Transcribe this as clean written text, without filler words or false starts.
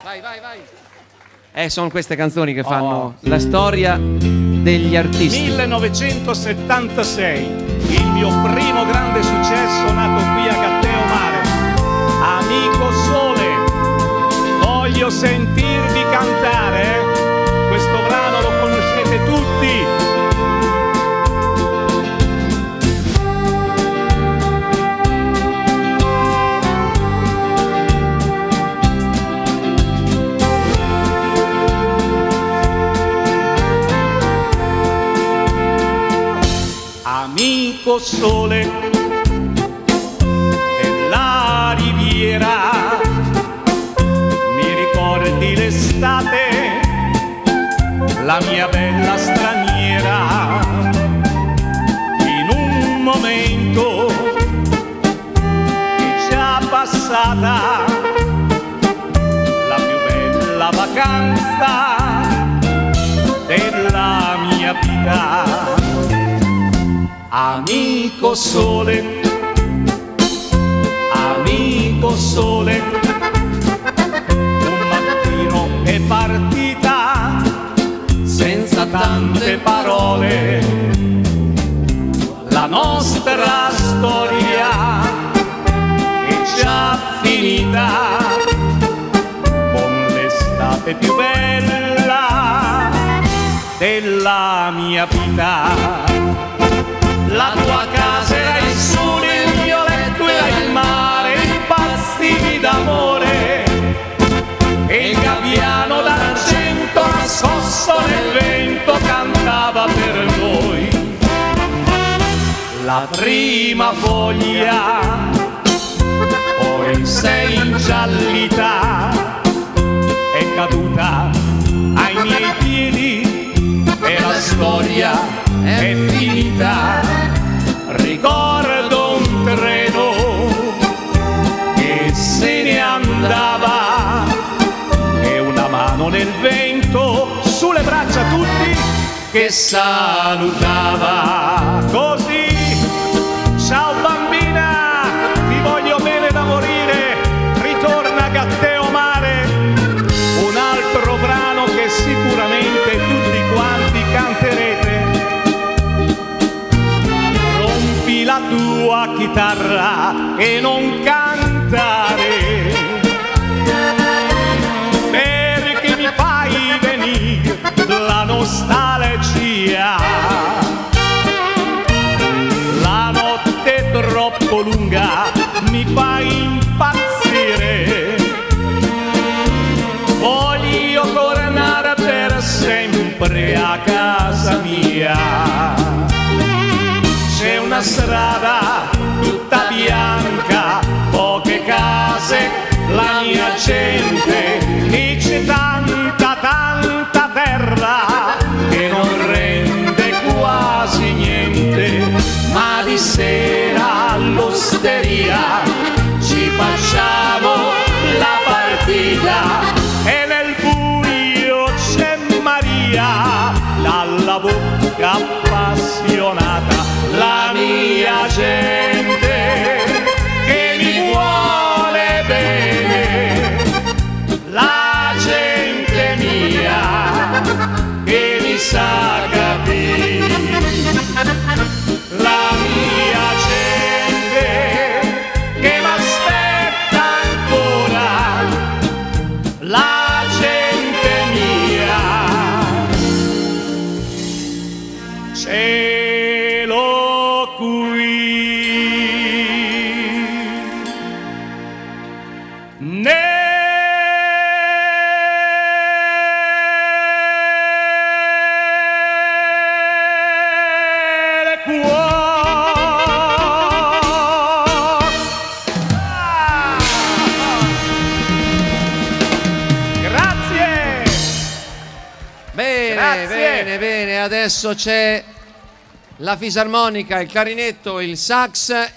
Vai, vai, vai. Sono queste canzoni che fanno la storia degli artisti. 1976, il mio primo grande successo nato qui a Catteo Mare. Amico Sole, voglio sentirvi cantare. Questo brano lo conoscete tutti. Amico Sole della riviera, mi ricordi l'estate, la mia bella straniera, in un momento è già passata la più bella vacanza della mia vita. Amico Sole, amico Sole, un mattino è partita senza tante parole. La nostra storia è già finita con l'estate più bella della mia vita. La tua casa era il sole, il mio letto era il mare, impazzivi d'amore e il gabbiano d'argento nascosto nel vento cantava per noi. La prima foglia poi sei ingiallita, è caduta ai miei piedi e la storia è finita. Ricordo un treno che se ne andava e una mano nel vento, sulle braccia tutti che salutava. Così, ciao bambina, ti voglio bene da morire, ritorna a Catteo Mare. Un altro brano che sicuramente tutti quanti canterete. La tua chitarra e non cantare, perché mi fai venire la nostalgia. La notte è troppo lunga, mi fai impazzire. Voglio tornare per sempre a casa mia. C'è una strada tutta bianca, poche case, la mia gente, e c'è tanta, tanta terra che non rende quasi niente, ma di sera all'osteria ci facciamo la partita e nel buio c'è Maria dalla bocca appassionata. La mia gente che mi vuole bene, la gente mia che mi sa capire, la mia gente che m'aspetta ancora, la gente mia. Bene, adesso c'è la fisarmonica, il clarinetto, il sax